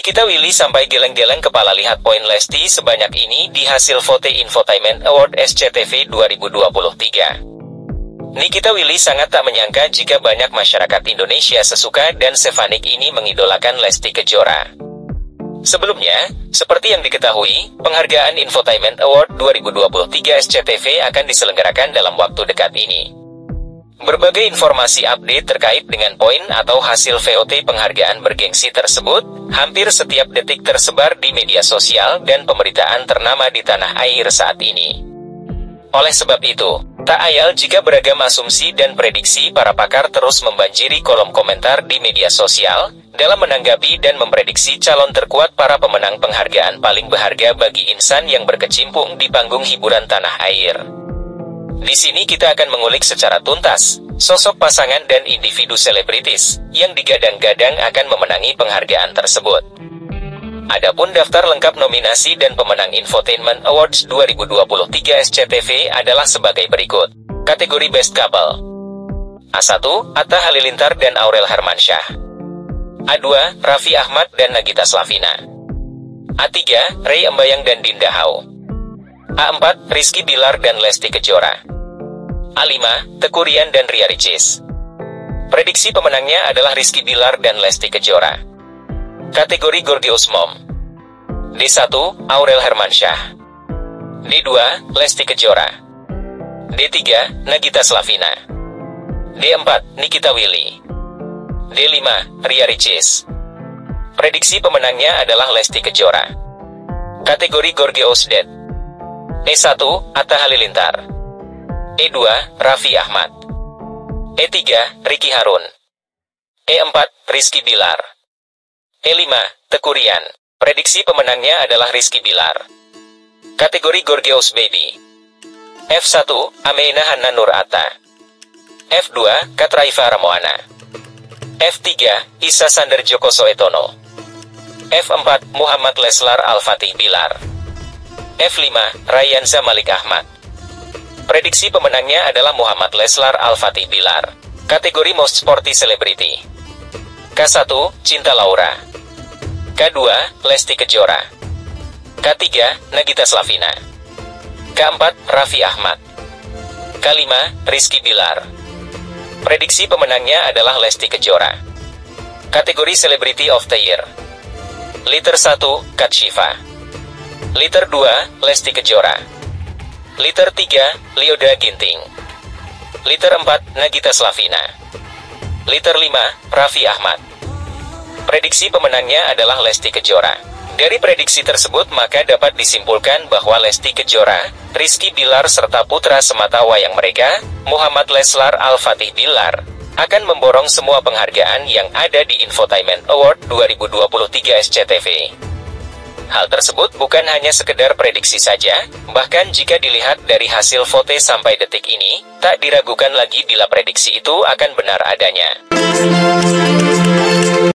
Nikita Willy sampai geleng-geleng kepala lihat poin Lesti sebanyak ini di hasil Vote Infotainment Award SCTV 2023. Nikita Willy sangat tak menyangka jika banyak masyarakat Indonesia sesuka dan sefanik ini mengidolakan Lesti Kejora. Sebelumnya, seperti yang diketahui, penghargaan Infotainment Award 2023 SCTV akan diselenggarakan dalam waktu dekat ini. Berbagai informasi update terkait dengan poin atau hasil VOT penghargaan bergengsi tersebut, hampir setiap detik tersebar di media sosial dan pemberitaan ternama di tanah air saat ini. Oleh sebab itu, tak ayal jika beragam asumsi dan prediksi para pakar terus membanjiri kolom komentar di media sosial, dalam menanggapi dan memprediksi calon terkuat para pemenang penghargaan paling berharga bagi insan yang berkecimpung di panggung hiburan tanah air. Di sini kita akan mengulik secara tuntas, sosok pasangan dan individu selebritis, yang digadang-gadang akan memenangi penghargaan tersebut. Adapun daftar lengkap nominasi dan pemenang Infotainment Awards 2023 SCTV adalah sebagai berikut. Kategori Best Couple: A1, Atta Halilintar dan Aurel Hermansyah. A2, Raffi Ahmad dan Nagita Slavina. A3, Ray Embayang dan Dinda Hau. A4, Rizky Bilar dan Lesti Kejora. A5, Teuku Ryan dan Ria Ricis. Prediksi pemenangnya adalah Rizky Bilar dan Lesti Kejora. Kategori Gorgeous Mom: D1, Aurel Hermansyah. D2, Lesti Kejora. D3, Nagita Slavina. D4, Nikita Willy. D5, Ria Ricis. Prediksi pemenangnya adalah Lesti Kejora. Kategori Gorgeous Dad: E1, Atta Halilintar. E2, Raffi Ahmad. E3, Ricky Harun. E4, Rizky Bilar. E5, Teuku Ryan. Prediksi pemenangnya adalah Rizky Bilar. Kategori Gorgeous Baby: F1, Ameina Hanna Nur Atta. F2, Katraifa Ramoana. F3, Isa Sander Joko Soetono. F4, Muhammad Leslar Al-Fatih Bilar. F5, Ryanza Malik Ahmad. Prediksi pemenangnya adalah Muhammad Leslar Al-Fatih Bilar. Kategori Most Sporty Celebrity: K1, Cinta Laura. K2, Lesti Kejora. K3, Nagita Slavina. K4, Raffi Ahmad. K5, Rizky Bilar. Prediksi pemenangnya adalah Lesti Kejora. Kategori Celebrity of the Year: Liter 1, Kat Shiva. Liter 2, Lesti Kejora. Liter 3, Lioda Ginting. Liter 4, Nagita Slavina. Liter 5, Raffi Ahmad. Prediksi pemenangnya adalah Lesti Kejora. Dari prediksi tersebut maka dapat disimpulkan bahwa Lesti Kejora, Rizky Bilar serta putra semata wayang mereka, Muhammad Leslar Al-Fatih Bilar, akan memborong semua penghargaan yang ada di Infotainment Award 2023 SCTV. Hal tersebut bukan hanya sekedar prediksi saja, bahkan jika dilihat dari hasil vote sampai detik ini, tak diragukan lagi bila prediksi itu akan benar adanya.